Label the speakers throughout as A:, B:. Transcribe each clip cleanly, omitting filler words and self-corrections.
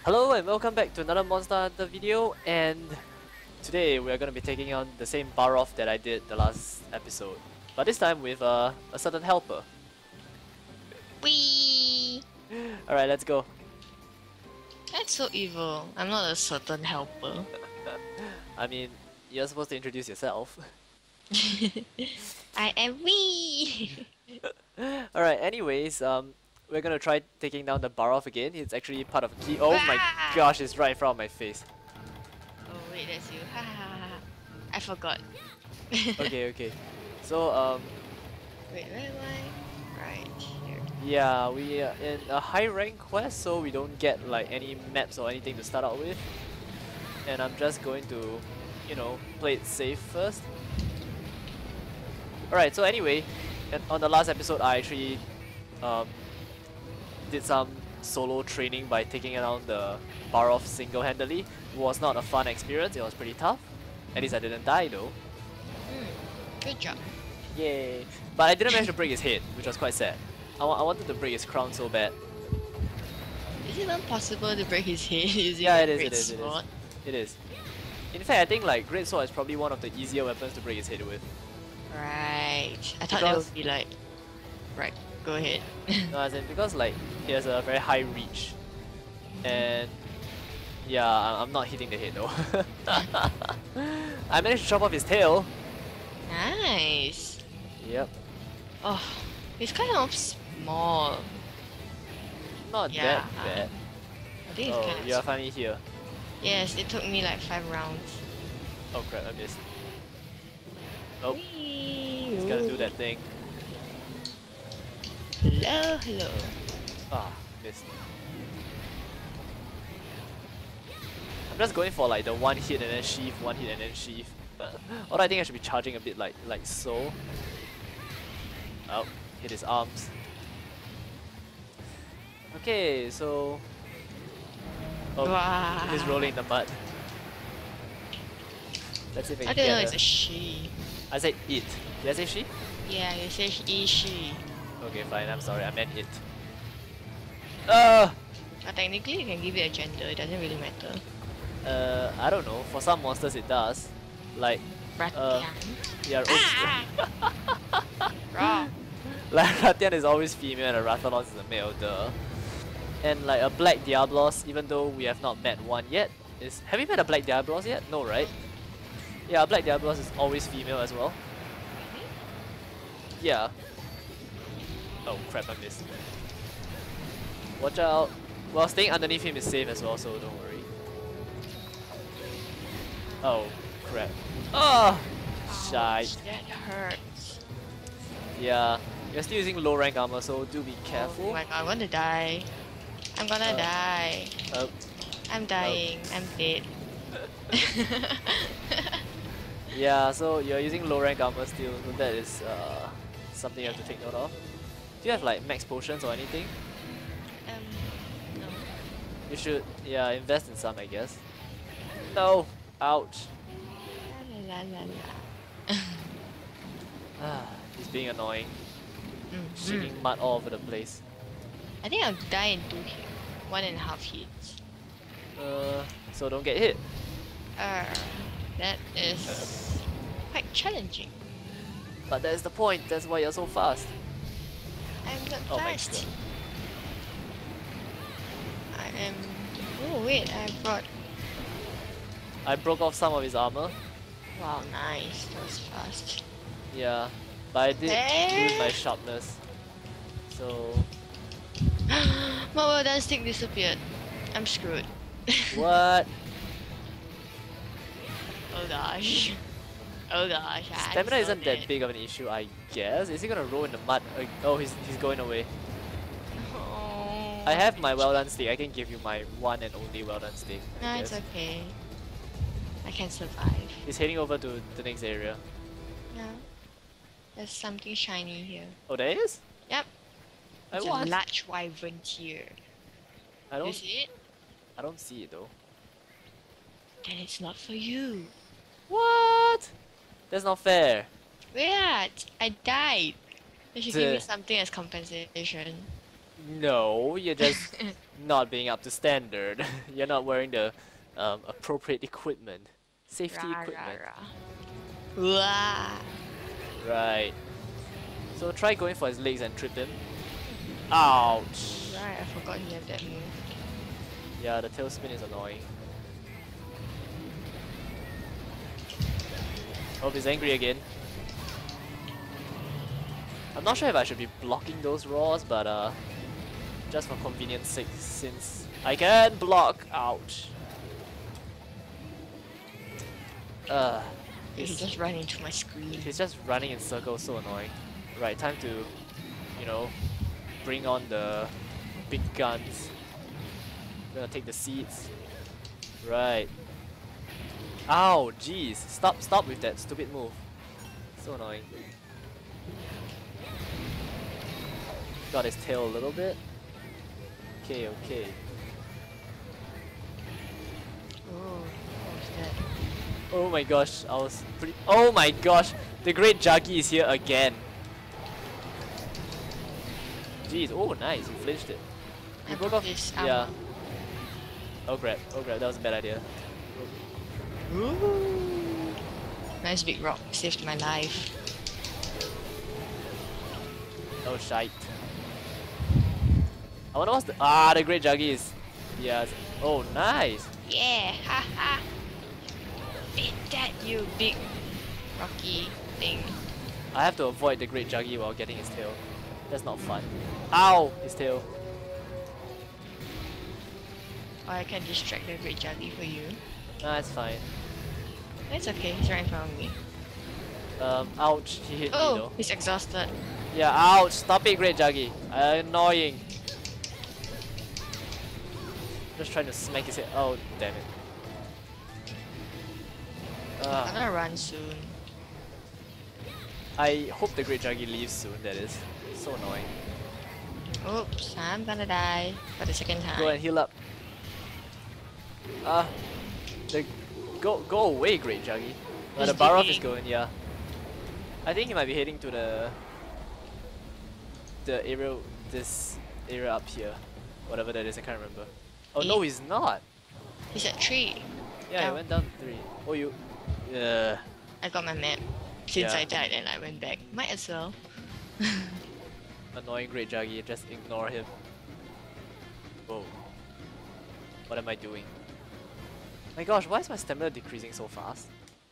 A: Hello and welcome back to another Monster Hunter video, and today we are going to be taking on the same Barroth that I did the last episode, but this time with a certain helper.
B: Wee!
A: Alright, let's go.
B: That's so evil. I'm not a certain helper.
A: I mean, you're supposed to introduce yourself.
B: I am wee!
A: Alright, anyways, we're going to try taking down the Barroth again. It's actually part of a key. Oh my gosh, it's right in front of my face.
B: Oh wait, that's you. Ha ha ha ha. I forgot.
A: Okay. So,
B: Wait, where am I? Right here.
A: yeah, we are in a high rank quest, so we don't get like any maps or anything to start out with. And I'm just going to, play it safe first. Alright, so anyway, on the last episode I actually did some solo training by taking down the Barroth single-handedly. It was not a fun experience, it was pretty tough. At least I didn't die though.
B: Good job.
A: Yay! But I didn't manage to break his head, which was quite sad. I wanted to break his crown so bad.
B: Is it even possible to break his head using
A: Yeah,
B: a
A: it is,
B: great
A: it is,
B: sword?
A: it is. In fact, I think like Great Sword is probably one of the easier weapons to break his head with.
B: Right. I thought that would be like... Right, go ahead.
A: No, as in because like he has a very high reach, and yeah, I'm not hitting the head though. I managed to chop off his tail.
B: Nice.
A: Yep,
B: Oh, it's kind of small.
A: not
B: Yeah.
A: that bad.
B: I think it's
A: Oh,
B: kind of
A: you're finally here.
B: Yes, it took me like 5 rounds.
A: Oh crap, I missed. Oh,
B: Whee!
A: he's gonna do that thing.
B: Hello.
A: Ah, missed. I'm just going for like the one hit and then sheath, one hit and then sheath. Although I think I should be charging a bit like so. Oh, hit his arms. Okay, so... Oh,
B: Wow.
A: he's rolling in the mud. Let's see if I
B: I
A: can
B: don't know,
A: get
B: it's
A: her.
B: a she.
A: I said it. Did I say she?
B: Yeah, you say he, she.
A: Okay, fine, I'm sorry, I meant it.
B: But technically you can give it a gender, it doesn't really matter.
A: I don't know. For some monsters it does. Like,
B: Ratian.
A: yeah,
B: Raw.
A: like Ratian is always female and a Rathalos is a male, duh. And like a Black Diablos, even though we have not met one yet, have we met a Black Diablos yet? No, right? Yeah, a Black Diablos is always female as well. Yeah. Oh crap, I missed. Watch out. Well, staying underneath him is safe as well, so don't worry. Oh crap. Oh! Shite.
B: That hurts.
A: Yeah, you're still using low rank armor, so do be
B: Oh
A: careful.
B: my god, I'm gonna die. I'm gonna die.
A: Oh,
B: I'm dying. I'm dead.
A: yeah, so you're using low rank armor still, so that is something you have to take note of. Do you have like max potions or anything?
B: No.
A: You should, yeah, invest in some, I guess. No! Ouch.
B: La la la la.
A: Ah, he's being annoying.
B: Mm.
A: Shaking mud all over the place.
B: I think I'll die in 1.5 hits.
A: So don't get hit.
B: That is quite challenging.
A: But that's the point, that's why you're so fast.
B: I'm not
A: Oh my
B: fast.
A: god.
B: I am. Oh wait,
A: I broke off some of his armor.
B: Wow, nice. That was fast.
A: Yeah, but I did lose my sharpness. So...
B: My well done stick disappeared. I'm screwed.
A: What?
B: Oh gosh. Oh gosh. I'm
A: Stamina
B: so
A: isn't
B: dead.
A: that big of an issue, I guess. Is he gonna roll in the mud? Oh, he's going away.
B: Oh.
A: I have my well done stick. I can give you my one and only well done stick.
B: No, it's okay. I can survive.
A: He's heading over to the next area.
B: No. There's something shiny here.
A: Oh, there is?
B: Yep.
A: I
B: It's a
A: want.
B: large wyvern here.
A: I
B: You
A: don't.
B: see it?
A: I don't see it though.
B: Then it's not for you.
A: What? That's not fair.
B: Yeah, I died. They should give me
A: Duh.
B: something as compensation.
A: No, you're just not being up to standard. You're not wearing the appropriate equipment. Safety
B: Rah,
A: equipment.
B: rah, rah. Wah.
A: Right. So try going for his legs and trip him. Ouch.
B: Right, I forgot he had that move.
A: Yeah, the tail spin is annoying. Oh, he's angry again. I'm not sure if I should be blocking those roars, but just for convenience sake, since I can block. Ouch.
B: He's just running into my screen.
A: He's just running in circles, so annoying. Right, time to, you know, bring on the big guns. Gonna take the seats. Right. Ow, jeez. Stop with that stupid move. So annoying. Got his tail a little bit. Okay, okay.
B: Oh, what was that?
A: Oh my gosh, I was pretty. Oh my gosh, the great Juggy is here again. Jeez, oh nice, you flinched it. You broke off.
B: This,
A: Yeah. Oh crap, that was a bad idea.
B: Ooh. Nice big rock, saved my life.
A: Oh shite. I wonder what's the the great Juggy is. Yeah. Oh nice.
B: Yeah, haha. Eat that, you big rocky thing.
A: I have to avoid the great Juggy while getting his tail. That's not fun. Ow! His tail.
B: Or I can distract the great juggy for you.
A: Nah, it's fine.
B: It's okay, he's right in front of me.
A: Ouch, he hit me
B: Oh,
A: though.
B: he's exhausted.
A: Yeah, ouch, stop it, great Juggy. Annoying. Just trying to smack his head. Oh, damn it.
B: I'm gonna run soon.
A: I hope the great Juggy leaves soon, that is. So annoying.
B: Oops, I'm gonna die for the second time.
A: Go and heal up. Go away, great Juggy.
B: He's
A: The Barroth is
B: digging.
A: going, yeah. I think he might be heading to the area, this area up here. Whatever that is, I can't remember. Oh no, he's not.
B: He's at 3.
A: Yeah, he
B: Down.
A: went down 3. Oh, you.
B: I got my map. Since
A: Yeah.
B: I died and I went back. Might as well.
A: Annoying great Juggy, just ignore him. Whoa. What am I doing? My gosh, why is my stamina decreasing so fast?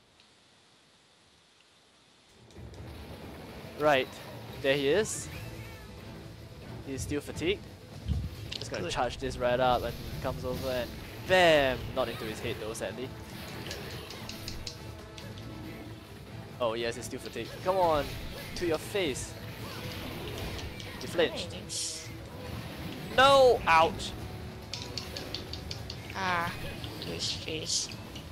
A: Right, there he is. He's still fatigued. Just gonna
B: Good.
A: charge this right up and he comes over and BAM! Not into his head though, sadly. Oh yes, he's still fatigued. Come on! To your face! You flinched.
B: Nice.
A: No! Ouch!
B: Ah, to his face.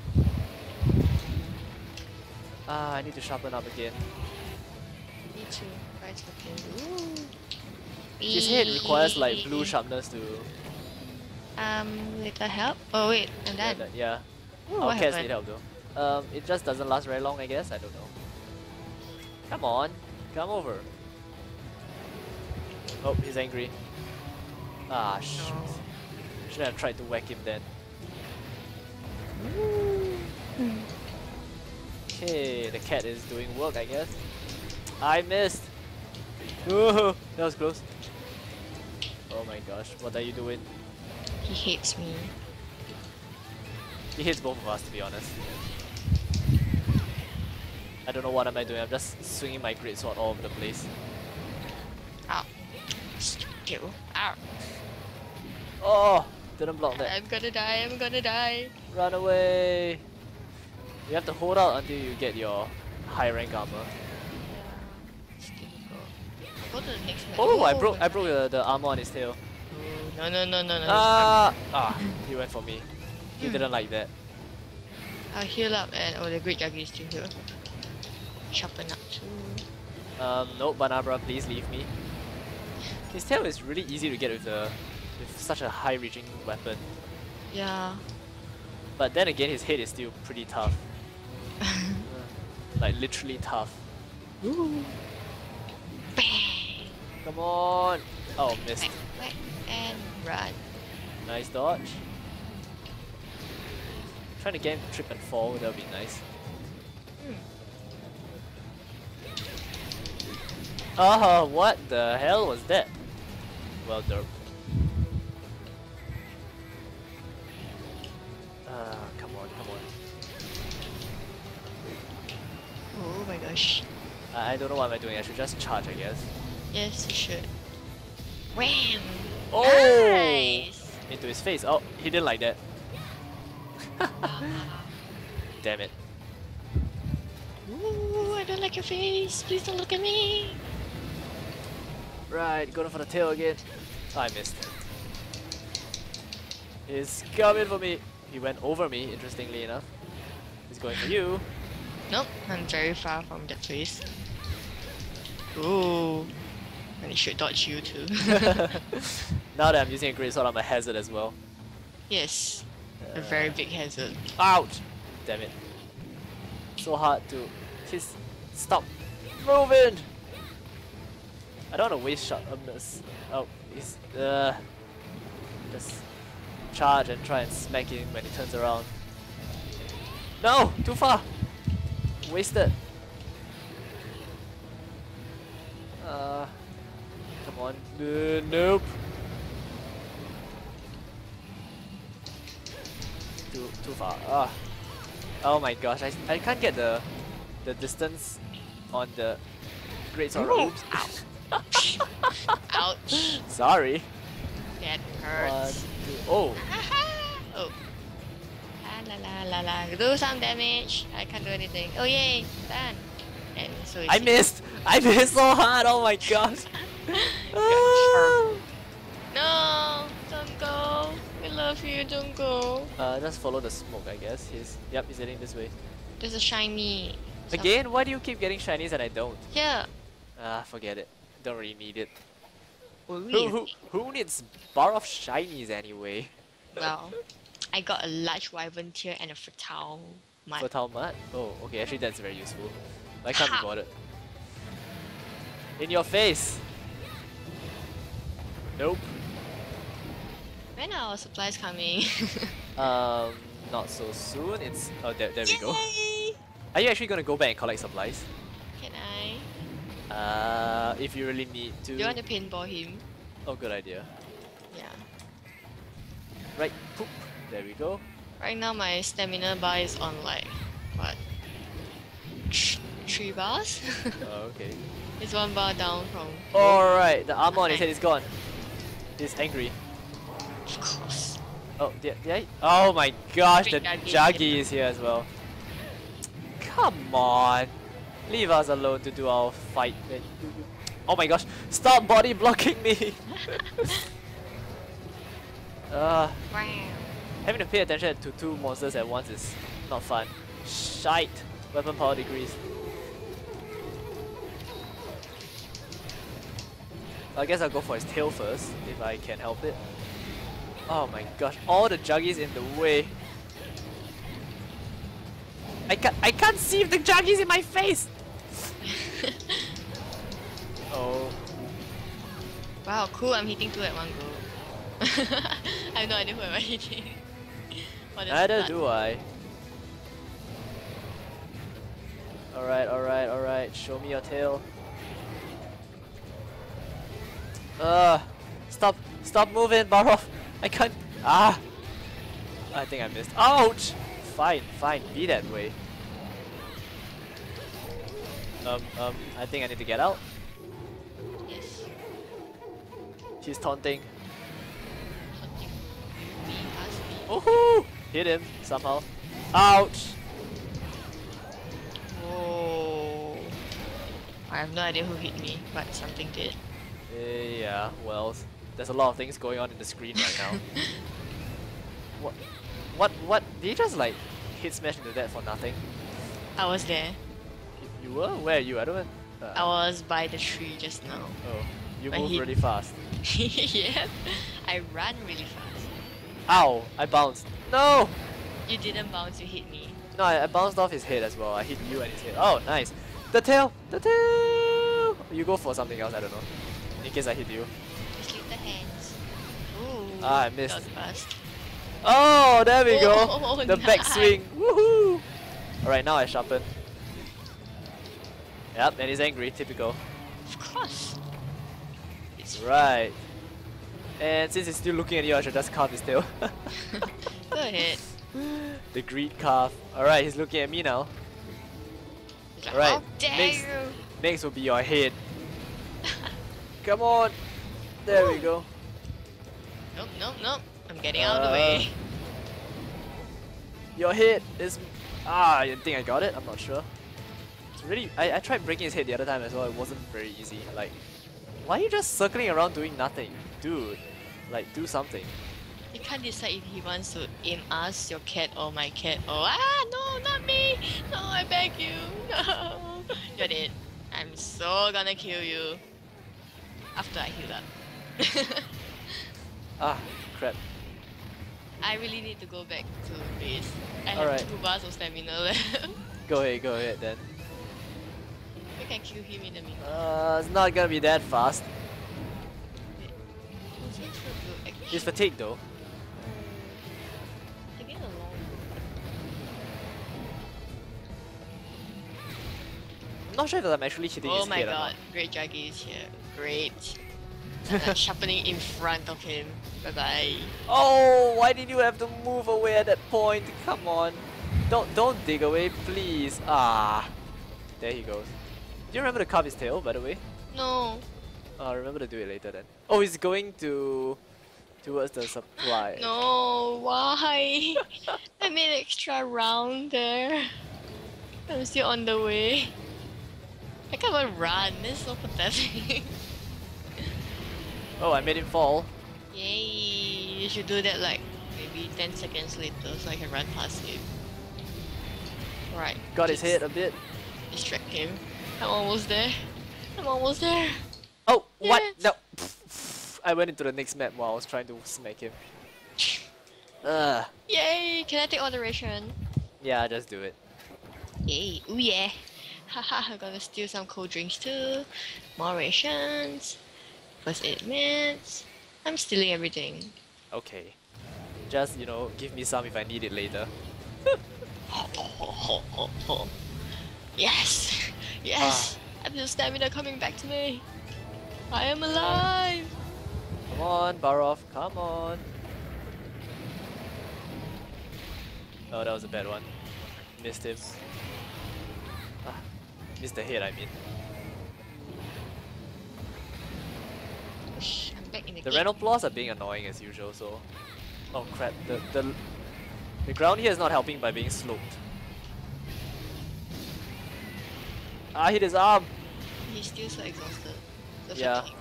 A: I need to sharpen up again.
B: Me too. But it's okay. Ooh.
A: His head requires like blue sharpness to...
B: Little help? Oh wait, I'm done.
A: Yeah.
B: Ooh,
A: Our
B: what
A: cats
B: happened?
A: need help though. It just doesn't last very long, I guess. I don't know. Come on, come over. Oh, he's angry. Ah, shoot.
B: No.
A: Should have tried to whack him then. Okay, the cat is doing work, I guess. I missed. Oh, that was close. Oh my gosh, what are you doing?
B: He hates me.
A: He hits both of us, to be honest. I don't know what am I doing. I'm just swinging my greatsword all over the place.
B: Ow. Still. Ow.
A: Oh, didn't block that.
B: I'm gonna die, I'm gonna die.
A: Run away. You have to hold out until you get your high rank armor.
B: It's difficult. Go to the next map.
A: Oh, I broke the armor on his tail.
B: No, no, no, no, no.
A: He went for me. He didn't like that.
B: I'll heal up and oh, the great juggy is still here. Sharpen up too.
A: No, Banabra, please leave me. His tail is really easy to get with such a high reaching weapon.
B: Yeah.
A: But then again, his head is still pretty tough. Like literally tough.
B: Ooh. Bang.
A: Come on! Oh, missed.
B: Whack, whack. Run.
A: Nice dodge. Trying to get him to trip and fall, that would be nice. Oh, what the hell was that? Well done. Come on, come on.
B: Oh my gosh.
A: I don't know what am I doing, I should just charge, I guess.
B: Yes, you should. Wham!
A: Oh!
B: Nice!
A: Into his face. Oh, he didn't like that. Damn it.
B: Ooh, I don't like your face. Please don't look at me.
A: Right, going for the tail again. Oh, I missed. He's coming for me. He went over me, interestingly enough. He's going for you.
B: Nope, I'm very far from that place. Ooh. And it should dodge you too.
A: Now that I'm using a great sword, I'm a hazard as well.
B: Yes. A very big hazard.
A: Ouch! Damn it. So hard to... Just stop moving! I don't want to waste shot on this. Oh, he's... just charge and try and smack him when he turns around. No! Too far! Wasted. Come on. Nope. Too far. Oh my gosh, I can't get the distance on the great sword. Oops.
B: Ouch. Ouch.
A: Sorry.
B: That hurts.
A: 1, 2, oh.
B: Oh. La la la la. Do some damage. I can't do anything. Oh yay, done. And so
A: I missed! I missed so hard, oh my gosh!
B: No, don't go. I love you, don't go.
A: Just follow the smoke, I guess. He's heading this way.
B: There's a shiny.
A: Again? Why do you keep getting shinies and I don't?
B: Here.
A: Forget it. Don't really need it.
B: Oh,
A: Who needs Barroth shinies anyway?
B: Well, I got a large wyvern tier and a fertile mud.
A: Fertile mud? Oh, okay, actually that's very useful. I can't be bothered. In your face! Nope.
B: When are our supplies coming?
A: Not so soon. It's... Oh, there we go.
B: Yay!
A: Are you actually gonna go back and collect supplies?
B: Can I?
A: If you really need to.
B: Do you want to pinball him?
A: Oh, good idea.
B: Yeah.
A: Right, poop. There we go.
B: Right now my stamina bar is on like, what? 3 bars?
A: Oh, okay.
B: It's 1 bar down from...
A: Alright, the armor on his head is gone. He's angry.
B: Of course.
A: Oh, did I? Oh my gosh, the
B: Juggy
A: Juggy is here as well. Come on. Leave us alone to do our fight. Oh my gosh, stop body blocking me!
B: Wow.
A: Having to pay attention to 2 monsters at once is not fun. Shite! Weapon power decrease. I guess I'll go for his tail first, if I can help it. Oh my gosh, all the Juggies in the way. I can't see if the Juggies in my face! Oh.
B: Wow, cool, I'm hitting 2 at one go. I have no idea who am I hitting.
A: Neither do I. Alright, show me your tail. Stop moving, Barroth! I can't. I think I missed. Ouch! Fine, be that way. I think I need to get out.
B: Yes.
A: He's taunting.
B: Me, us, me.
A: Woohoo! Hit him somehow. Ouch!
B: Oh. I have no idea who hit me, but something did.
A: Yeah, well, there's a lot of things going on in the screen right now. What? Did you just like hit smash into that for nothing?
B: I was there.
A: You were? Where are you? I don't.
B: I was by the tree just now.
A: Oh, you
B: But
A: move
B: he-
A: really fast.
B: Yeah, I ran really fast.
A: Ow! I bounced. No!
B: You didn't bounce, you hit me.
A: No, I bounced off his head as well. I hit you and his head. Oh, nice. The tail! The tail! You go for something else, I don't know. In case I hit you.
B: Just leave the hands. Ooh.
A: Ah, I missed.
B: That was fast.
A: Oh, there we go.
B: Oh,
A: The back
B: nice.
A: swing. Woohoo! Alright, now I sharpen. Yep, and he's angry. Typical.
B: Of course. It's
A: Right. And since he's still looking at you, I should just carve his tail.
B: Go ahead.
A: The greed carve. Alright, he's looking at me now.
B: He's like,
A: Alright,
B: how dare
A: next,
B: you?
A: next will be your head. Come on. There we go.
B: Nope, nope, nope. I'm getting out of the way.
A: Your head is... Ah, I think I got it? I'm not sure. It's really... I tried breaking his head the other time as well. It wasn't very easy. Like, why are you just circling around doing nothing? Dude, like, do something.
B: You can't decide if he wants to aim us, your cat, or my cat, or no, not me! No, I beg you! No! You're dead. I'm so gonna kill you. After I heal up.
A: Ah, crap.
B: I really need to go back to base. I have
A: Alright.
B: 2 bars of stamina left.
A: Go ahead then.
B: We can kill him in the meantime.
A: It's not gonna be that fast.
B: Who's next to do action?
A: He's fatigued though.
B: Taking a long
A: I'm not sure if I'm actually hitting
B: Oh
A: his
B: my
A: head or
B: god,
A: not.
B: great Jaggy is here. Great. Sharpening in front of him. Bye bye.
A: Oh, why did you have to move away at that point? Come on. Don't dig away, please. Ah. There he goes. Do you remember to carve his tail, by the way?
B: No.
A: Remember to do it later then. Oh, he's going towards the supply.
B: No, why? I made extra round there. I'm still on the way. I can't even run. This is so pathetic.
A: Oh, I made him fall.
B: Yay! You should do that like maybe 10 seconds later so I can run past him. Right.
A: Got his head a bit.
B: Distract him. I'm almost there. I'm almost there.
A: Oh, what?
B: Yes.
A: No. I went into the next map while I was trying to smack him. Ugh.
B: Yay! Can I take all the ration?
A: Yeah, just do it.
B: Yay! Ooh yeah! Haha, I'm gonna steal some cold drinks too. More rations. First aid meds. I'm stealing everything.
A: Okay. Just, you know, give me some if I need it later.
B: Yes! Yes! I feel stamina coming back to me. I am alive!
A: Come on, Barroth, come on. Oh, that was a bad one. Missed him. Ah, missed the head, I mean.
B: I'm back in the
A: The
B: game.
A: Renoplos are being annoying as usual, so... Oh crap, the ground here is not helping by being sloped. I hit his arm!
B: He's still so exhausted. So
A: Yeah.
B: fatigued.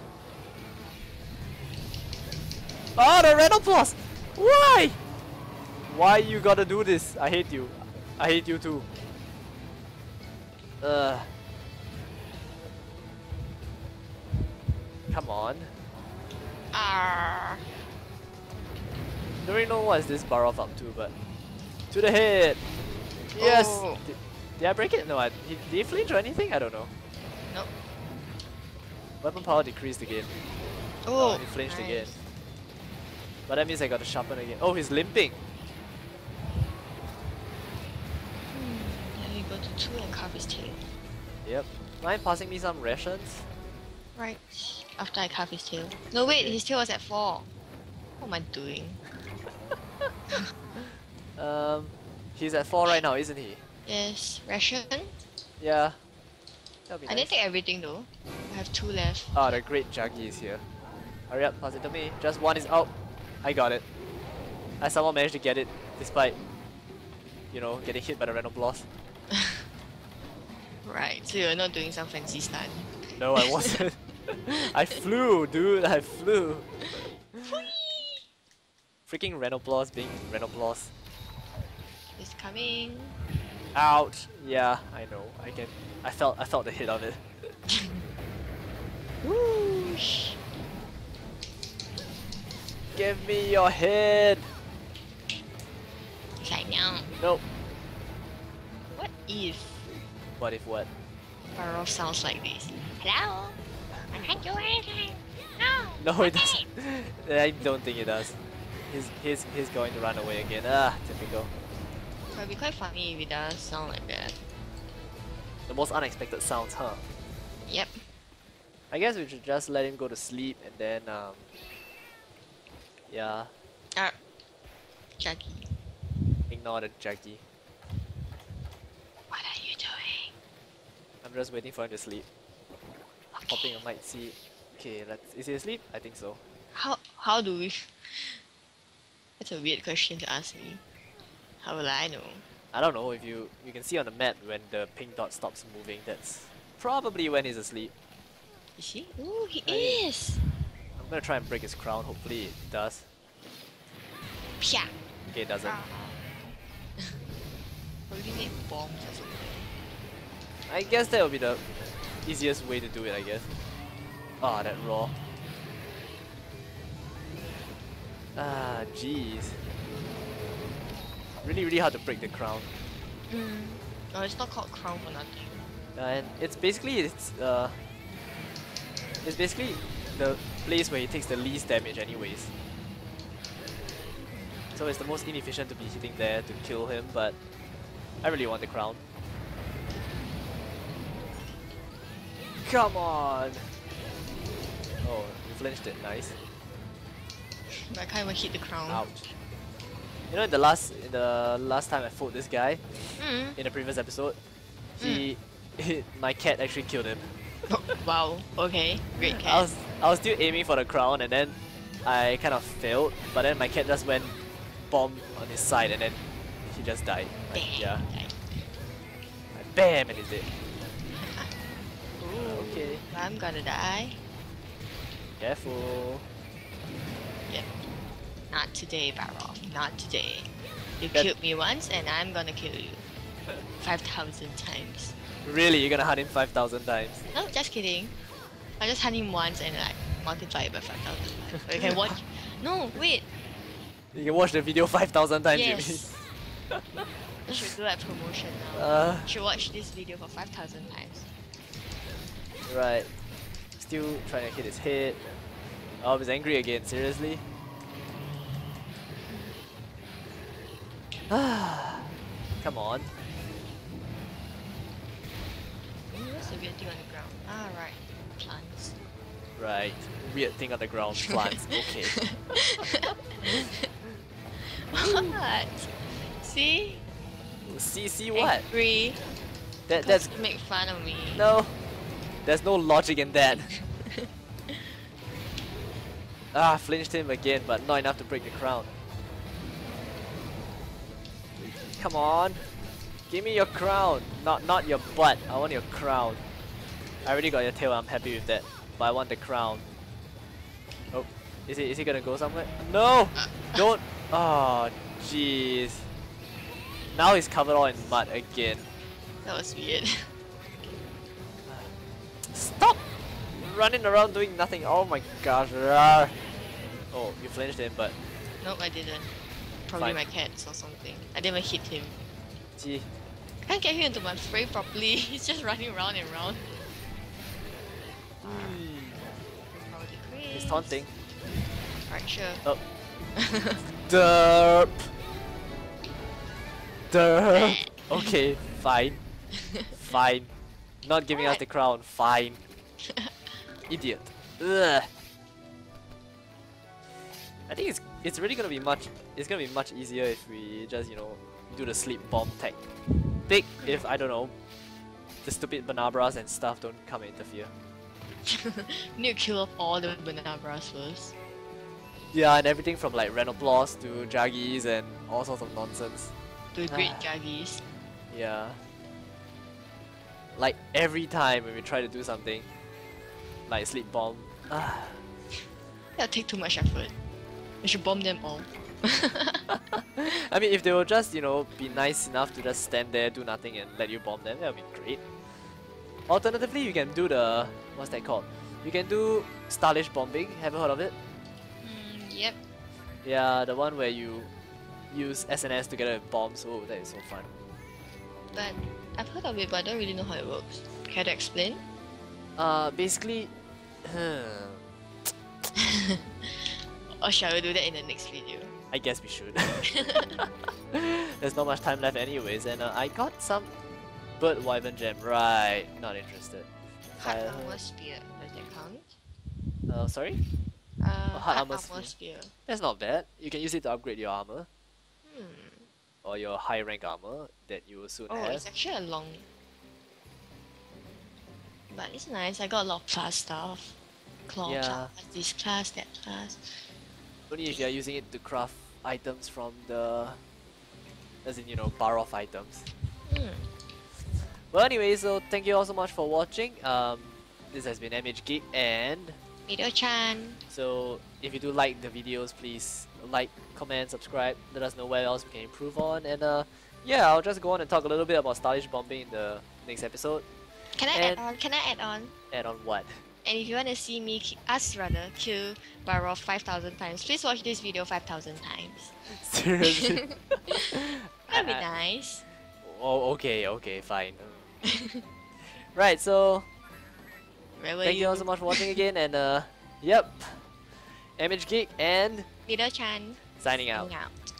A: Oh, the Renoplos! Why? Why you gotta do this? I hate you. I hate you too. Come on.
B: Arrgh.
A: Don't really know what is this Barroth up to, but... To the head! Yes!
B: Oh.
A: Did I break it? No, did he flinch or anything? I don't know.
B: Nope.
A: Weapon power decreased again.
B: Oh,
A: He flinched
B: nice.
A: again. But that means I got to sharpen again. Oh, he's limping!
B: Then we go to 2 and carve his tail.
A: Yep. Mind passing me some rations?
B: Right. After I carve his tail. No wait, his tail was at 4. What am I doing?
A: He's at 4 right now, isn't he?
B: Yes. Ration?
A: Yeah. That'll be
B: I
A: nice.
B: didn't take everything though. I have 2 left.
A: Ah, the great Jaggy is here. Hurry up, pass it to me. Just one is out. I got it. I somehow managed to get it, despite, you know, getting hit by the Renoplos.
B: Right, so you're not doing some fancy stunt.
A: No, I wasn't. I flew, dude. I flew. Freaking Renoplos being Renoplos.
B: It's coming.
A: Ouch. Yeah, I know. I felt the hit of it.
B: Whoosh.
A: Give me your head.
B: It's like now.
A: Nope.
B: What if
A: What if what?
B: Barroth sounds like this? Hello? I can't do anything. No.
A: No, it doesn't. I don't think it does. He's going to run away again. Ah, typical.
B: It would be quite funny if it does sound like that.
A: The most unexpected sounds, huh?
B: Yep.
A: I guess we should just let him go to sleep and then yeah,
B: Ah, Jackie.
A: ignore the Jackie.
B: What are you doing?
A: I'm just waiting for him to sleep.
B: Okay.
A: Hoping I might see. Okay, is he asleep? I think so.
B: How do we? That's a weird question to ask me. How will I know?
A: I don't know if you can see on the map when the pink dot stops moving. That's probably when he's asleep.
B: Is he? Ooh, he
A: Hey.
B: is.
A: I'm gonna try and break his crown. Hopefully it does.
B: Pia.
A: Okay, it doesn't.
B: Probably need bombs or something.
A: I guess that would be the easiest way to do it. I guess. Ah, that raw. Ah, jeez. Really hard to break the crown.
B: Oh, it's not called crown for nothing.
A: And it's basically the place where he takes the least damage anyways. So it's the most inefficient to be hitting there to kill him, but I really want the crown. Come on! Oh, you flinched it, nice.
B: But I can't even hit the crown.
A: Ouch. You know, in the last time I fought this guy,
B: Mm.
A: in the previous episode, my cat actually killed him.
B: Oh, wow. Okay. Great cat.
A: I was still aiming for the crown and then I kind of failed, but then my cat just went bomb on his side and then he just died. Like,
B: Bam.
A: yeah.
B: Died.
A: Like, bam, and he's dead.
B: Ooh,
A: Okay.
B: I'm gonna die.
A: Careful.
B: Yep. Not today, Barroth. Not today. You
A: That-
B: killed me once and I'm gonna kill you 5,000 times.
A: Really, you're gonna hunt him 5,000 times.
B: No, just kidding. I just hunt him once and like multiply it by 5,000. So you can watch. No, wait.
A: You can watch the video 5,000 times,
B: Yes. You should do that promotion now.
A: Jimmy.
B: You should watch this video for 5,000 times.
A: Right. Still trying to hit his head. Oh, he's angry again, seriously? Come on.
B: What's the weird thing on the ground? Ah, right. Plants.
A: Right. Weird thing on the ground. Plants. Okay.
B: What? See?
A: See what?
B: Angry.
A: That's
B: Don't make fun of me.
A: no. There's no logic in that. Ah, flinched him again, but not enough to break the crown. Come on. Give me your crown. Not your butt. I want your crown. I already got your tail, I'm happy with that. But I want the crown. Oh, is he gonna go somewhere? No! Don't! Oh, jeez. Now he's covered all in mud again.
B: That was weird.
A: Stop running around doing nothing. Oh my gosh. Rawr. Oh, you flinched him, but
B: Nope, I didn't. Probably
A: Fine.
B: my cats or something. I didn't even hit him.
A: gee.
B: I can't get him into my frame properly. He's just running round and round.
A: He's taunting.
B: Alright, sure.
A: Oh. Derp. Derp. Okay, fine. Fine. Not giving us
B: What?
A: the crown. Fine. Idiot. Ugh. I think it's really gonna be much easier if we just, you know, do the sleep bomb tactic if, I don't know, the stupid banabras and stuff don't come and interfere.
B: Need to kill off all the banana bras first.
A: Yeah, and everything from like Renoplos to Jaggies and all sorts of nonsense.
B: The great Jaggies.
A: Yeah. Like every time when we try to do something, like sleep bomb.
B: That'll take too much effort. We should bomb them all.
A: I mean, if they will just, you know, be nice enough to just stand there, do nothing and let you bomb them, that would be great. Alternatively, you can do the, what's that called? You can do Stylish Bombing, have you heard of it?
B: Yep.
A: Yeah, the one where you use SNS together with bombs. Oh, that is so fun.
B: But I've heard of it, but I don't really know how it works. Care to explain?
A: Basically,
B: Or shall we do that in the next video?
A: I guess we should. There's not much time left anyways, and I got some bird wyvern gem. Right, not interested.
B: Hard armor spear, does that count?
A: Sorry?
B: Hard
A: hard
B: armor
A: armor
B: spear.
A: That's not bad. You can use it to upgrade your armor.
B: Hmm.
A: Or your high rank armor that you will soon
B: Oh,
A: have.
B: it's actually a long. But it's nice. I got a lot of class stuff. Claw
A: Yeah.
B: class, this class, that class.
A: Only if you are using it to craft items from the, as in, you know, Barroth items.
B: Hmm.
A: Well, anyway, so thank you all so much for watching. This has been MHGeek, and
B: Mido-chan.
A: so if you do like the videos, please like, comment, subscribe. Let us know where else we can improve on, and yeah, I'll just go on and talk a little bit about stylish bombing in the next episode.
B: Can I add on? Can I add on?
A: Add on what?
B: And if you want to see me, us rather, kill Barroth 5,000 times, please watch this video 5,000 times.
A: Seriously?
B: That'd be nice.
A: Oh, okay, fine. Right, so thank you all so much for watching again, and yep, MHGeek and
B: Mido-chan.
A: signing out.
B: Signing out.